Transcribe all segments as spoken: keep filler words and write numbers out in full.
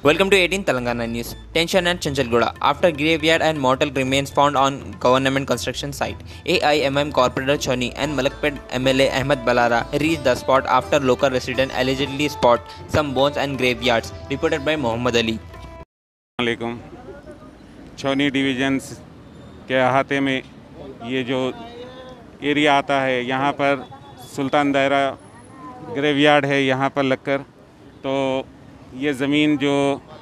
Welcome to eighteen Telangana News. Tension at Chanchalguda after graveyard and mortal remains found on government construction site. A I M M Corporator Choni and Malakpet M L A Ahmed Balara reached the spot after local resident allegedly spot some bones and graveyards. Reported by Mohammad Ali. वालेकुम। छोनी divisions के अहाते में ये जो area आता है, यहाँ पर सुल्तान दायरा ग्रेवयार्ड है। यहाँ पर लगकर तो ये ज़मीन जो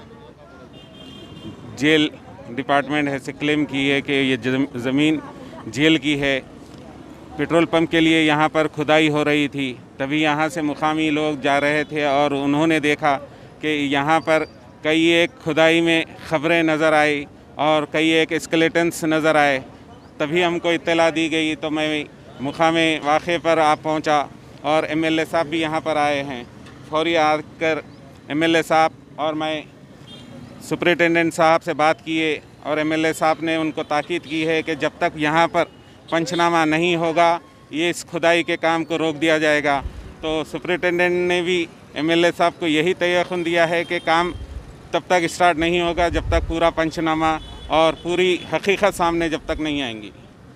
जेल डिपार्टमेंट है से क्लेम की है कि ये ज़मीन जेल की है। पेट्रोल पंप के लिए यहाँ पर खुदाई हो रही थी, तभी यहाँ से मुकामी लोग जा रहे थे और उन्होंने देखा कि यहाँ पर कई एक खुदाई में ख़बरें नज़र आई और कई एक स्केलेटन्स नज़र आए। तभी हमको इत्तला दी गई तो मैं मुकामे वाक़े पर आ पहुँचा और एम एल ए साहब भी यहाँ पर आए हैं। फौरी आकर एम एल ए साहब और मैं सुपरिटेंडेंट साहब से बात किए और एम एल ए साहब ने उनको ताकीद की है कि जब तक यहाँ पर पंचनामा नहीं होगा ये इस खुदाई के काम को रोक दिया जाएगा। तो सुपरिटेंडेंट ने भी एम एल ए साहब को यही तयक़ुन दिया है कि काम तब तक स्टार्ट नहीं होगा जब तक पूरा पंचनामा और पूरी हकीकत सामने जब तक नहीं आएंगी।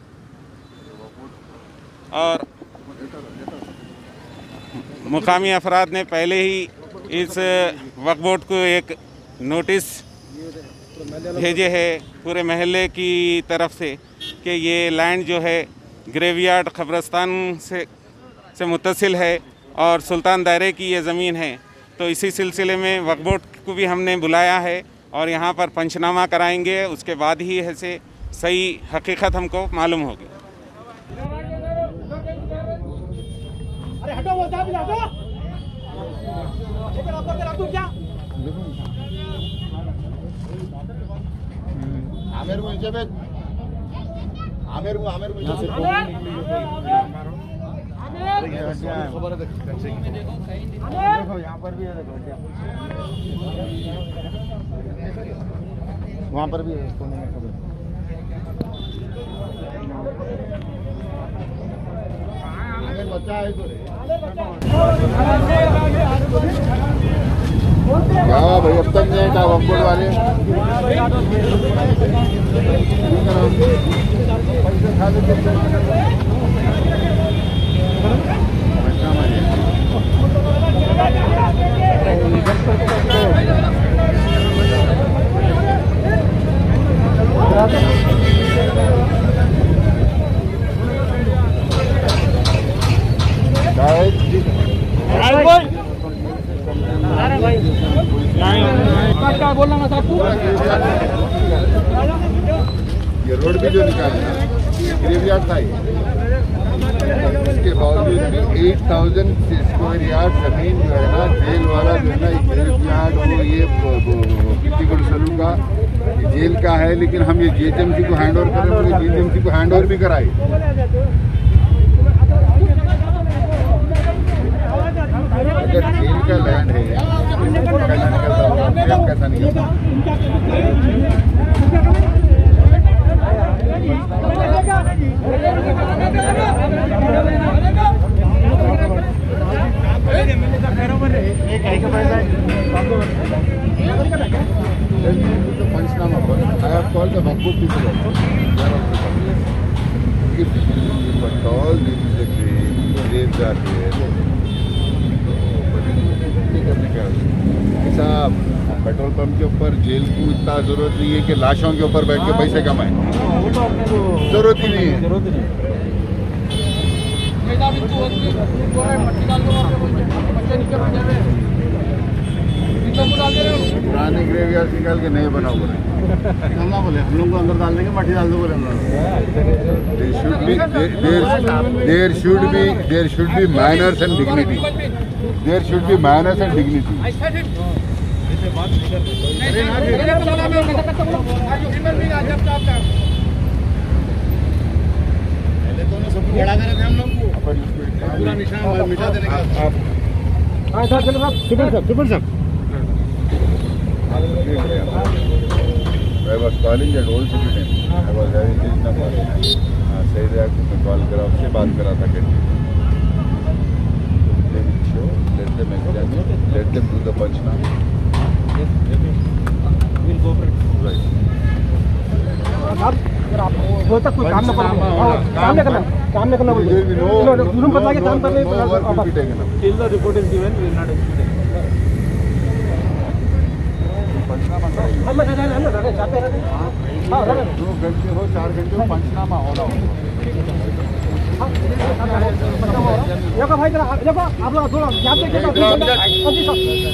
और मुकामी अफराद ने पहले ही इस वक्फ बोर्ड को एक नोटिस भेजे है पूरे महल्ले की तरफ से कि ये लैंड जो है ग्रेवयार्ड कब्रस्तान से से मुत्तसिल है और सुल्तान दायरे की ये ज़मीन है। तो इसी सिलसिले में वक्फ बोर्ड को भी हमने बुलाया है और यहाँ पर पंचनामा कराएंगे, उसके बाद ही ऐसे सही हकीकत हमको मालूम होगी। आमिर को नीचे भेज, आमिर को आमिर को नीचे खबर है। देखो यहाँ पर भी है, वहाँ पर भी है। आमिर बच्चा है क्या भाई, अब तक नहीं था वक्फ बोर्ड वाले पैसे खा देते। क्या बोलना मैं साहब, ये रोड भी जो निकाली ना ग्रेवयार्ड था, इसके बावजूद भी एट थाउजेंड स्क्वायर यार्ड जमीन जो है ना जेल वाला जो है ना ग्रेवयार्ड वो ये कितनी सलू का जेल का है, लेकिन हम ये जी एच एम सी को हैंड ओवर करें, पूरे जी एच एम सी को हैंड ओवर भी कराए। अगर जेल का लैंड है कैसा नहीं होता। पंचनामा पर I have called the Waqf board people if at all this is a grave, graves are there, साहब पेट्रोल पंप के ऊपर जेल को इतना जरूरत नहीं है कि लाशों के ऊपर बैठ के पैसे कमाएं, जरूरत ही नहीं है। पुराने ग्रेवयार्ड निकाल के नए बनाओ बोले, ना बोले हम लोग को अंदर डाल देंगे, मट्टी डाल दो बोले। There should be there should be there should be manners and dignity, there should be manners and dignity. I was calling that old citizen. I was having this number. सही रहा कि मैं कॉल करा, उससे बात करा था कि let them examine, let them do the punchline. वो तक कोई काम न करो, काम न करना, काम न करना बोलो। There will be no- no जुलूम बता के no- काम करने no work will be taken up. Till the report is given, we will not execute. हम हम हम जाते हैं। हां दो घंटे हो चार घंटे हो पंचनामा होना होगा। देखो भाई जरा देखो आप लोग थोड़ा ध्यान देखिए।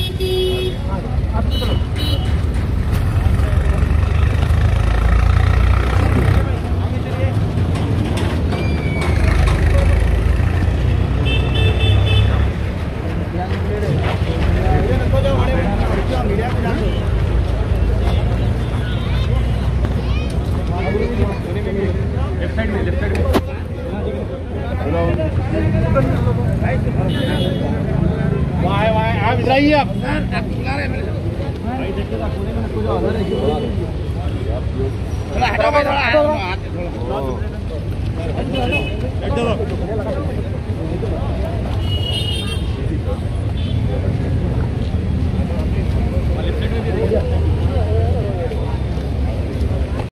आप इधर आइए आप थोड़ा हटाओ भाई, थोड़ा हटाओ।